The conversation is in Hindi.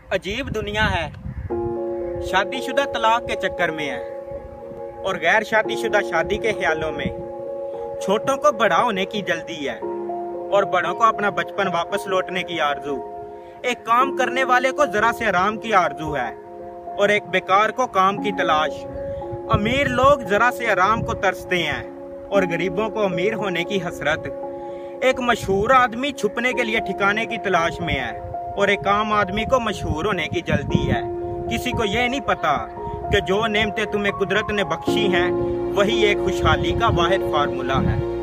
अजीब दुनिया है। शादीशुदा तलाक के चक्कर में है और गैर शादीशुदा शादी के ख्यालों में। छोटों को बड़ा होने की जल्दी है और बड़ों को अपना बचपन वापस लौटने की आरजू। एक काम करने वाले को जरा से आराम की आरजू है और एक बेकार को काम की तलाश। अमीर लोग जरा से आराम को तरसते हैं और गरीबों को अमीर होने की हसरत। एक मशहूर आदमी छुपने के लिए ठिकाने की तलाश में है और एक आम आदमी को मशहूर होने की जल्दी है। किसी को यह नहीं पता कि जो नेमतें तुम्हें कुदरत ने बख्शी हैं वही एक खुशहाली का वाहिद फार्मूला है।